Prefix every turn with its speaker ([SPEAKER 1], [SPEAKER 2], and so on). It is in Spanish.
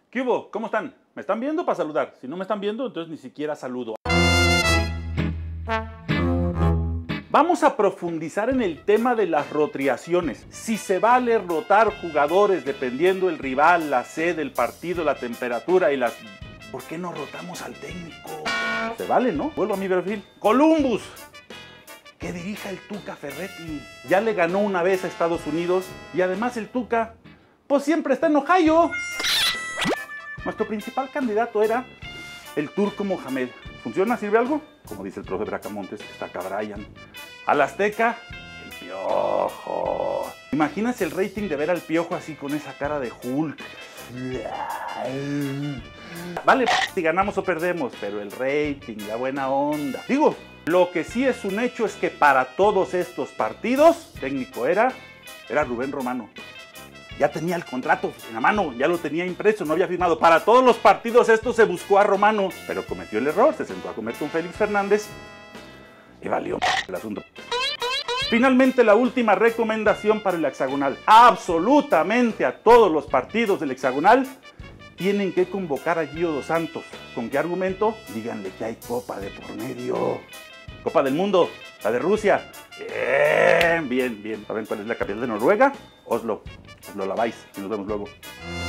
[SPEAKER 1] ¿Qué hubo? ¿Cómo están? ¿Me están viendo para saludar? Si no me están viendo, entonces ni siquiera saludo. Vamos a profundizar en el tema de las rotaciones. Si se vale rotar jugadores dependiendo el rival, la sede, el partido, la temperatura y las... ¿Por qué no rotamos al técnico? Se vale, ¿no? Vuelvo a mi perfil. Columbus. Que dirija el Tuca Ferretti. Ya le ganó una vez a Estados Unidos y además el Tuca, pues siempre está en Ohio. Nuestro principal candidato era el Turco Mohamed. ¿Funciona? ¿Sirve algo? Como dice el profe Bracamontes, está acá Brian. Al Azteca, el Piojo. ¿Imaginas el rating de ver al Piojo así con esa cara de Hulk? Vale, si ganamos o perdemos, pero el rating, la buena onda. Digo, lo que sí es un hecho es que para todos estos partidos, técnico era Rubén Romano. Ya tenía el contrato en la mano, ya lo tenía impreso, no había firmado. Para todos los partidos esto se buscó a Romano, pero cometió el error, se sentó a comer con Félix Fernández y valió el asunto. Finalmente, la última recomendación para el hexagonal. Absolutamente a todos los partidos del hexagonal tienen que convocar a Gio Dos Santos. ¿Con qué argumento? Díganle que hay Copa de por medio. Copa del Mundo, la de Rusia. Bien, bien, bien. ¿Saben cuál es la capital de Noruega? Oslo. Os lo laváis y nos vemos luego.